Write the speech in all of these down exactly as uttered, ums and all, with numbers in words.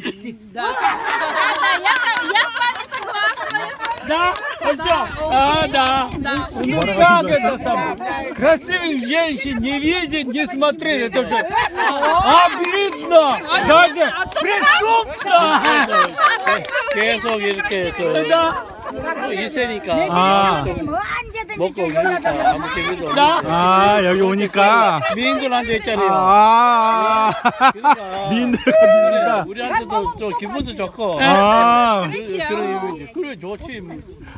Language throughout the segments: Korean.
Да. Я с вами согласна. Да? А, да. Ну как это там? Красивых женщин не видеть, не смотреть. Это же обидно. Даже преступно. 계속 이렇게 저 Да. 있으니까 아. 먹고 그러니까 아무 재미도 없고 Да. 아, 여기 오니까. 미인들 앉아 있잖아요. 아. 그러니까 미인들 거리니까. 우리한테도 좀 기분도 좋고 아. 그- 그런 의미지. 그래 좋지. 뭐.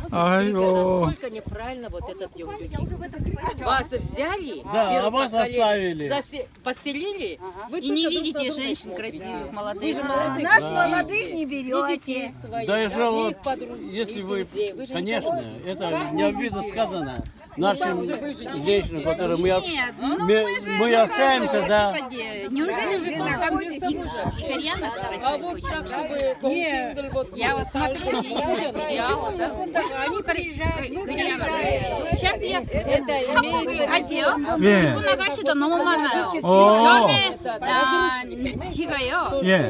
아이고. Насколько неправильно вот этот Юнгюки. Вас взяли, Да, первое а вас поколение, оставили. засе- поселили, вы И не только видите друг за женщин друга. красивых, Да. молодых. Вы же молодых. Нас Да. молодых не берете. И детей своих, Да, да, вот, и подруг, если и вы, друзей. Вы же конечно, никого- это не обидно сказано нашим женщинам, которые мы, общ- Нет, ну мы, мы же... мы общаемся, да. Господи, неужели же там и- и кореянок А красивых вот очень так, много? чтобы полусингл, вот Я вот смотрю сериалы, да, очень кореянок красивых. Сейчас я 한국에 갈게요. 예. 일본 아가씨도 너무 많아요. 어. 전에 아, 제가요, 예.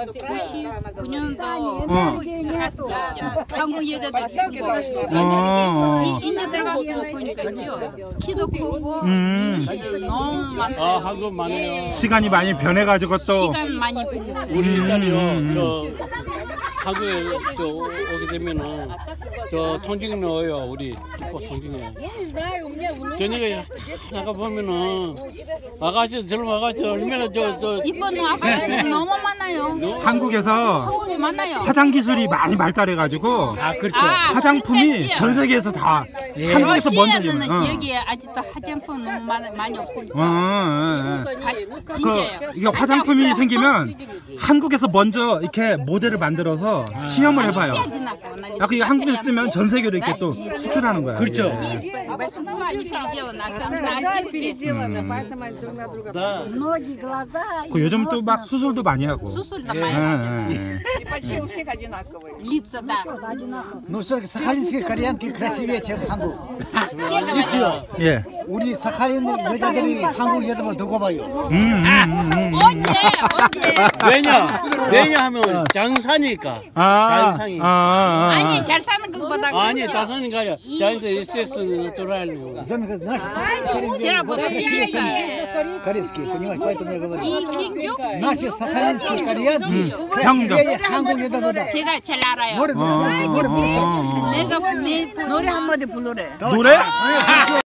이십구 년도 어. 한국에 들어갔어요. 한국 여자들 보고 어. 인도 들어가서 보니까요, 키도 크고 음. 미니시들 너무 많아요. 아, 한국 많아요. 시간이 많이 변해가지고 또. 시간 많이 걸렸어요. 우리 음, 딸이요, 음. 저 한국에 저 오게 되면은 저 통증 넣어요, 우리 꼭 통증에. Я не знаю, у меня внук. 저녁에 나가 보면은 아가씨 젊은 아가씨 얼마나 저저 이쁜 아가씨들 너무 많아요. 한국에서 한국에 많아요. 화장 기술이 많이 발달해가지고 아, 그렇죠. 아, 화장품이 그렇겠지요. 전 세계에서 다 한국에서 먼저 지금. 러시아에서는 여기에 아직도 화장품 너무 많이, 많이 없으니까. 어, 어, 어. 가- 그 진짜예요. 이게 화장품이 생기면 한국에서 먼저 이렇게 모델을 만들어서 시험을 해봐요. 아, 그게 한국에서 뜨면 전 세계로 이렇게 또 수출하는 거야. 그렇죠. большинство они переделаны, особенно Раз артистки. переделано, поэтому они друг на друга. 다 Ноги, глаза. 그 요즘 또 막 수술도 많이 하고. Сусульда 예, моя, 예, 예. И почти у всех одинаковые. лица, да. Ну, сахалинские кореянки красивее, чем 한국. Все говорят. 예. 우리 사하린 여자들이 한국 여자만 두고 봐요. 음, 음, 음, 음. 언제, 언제. 왜냐 왜냐하면 장사니까 아, 자연상이. 아, 아, 아. 아니, 잘 사는 것보다 아니 그렇죠. 자산이 아니라 자연사 에스에스는 натуральный. Зоны, как наши сахалинские Вчера было красиво. корейские, понимаешь, поэтому я говорю. И Виндюк, Наши сахалинские кореянки 형도. красивее 한국 여자보다. 제가 잘 알아요. 노래 어, 어, 어, 어. 내가 내 노래 한마디 부르래. 노래?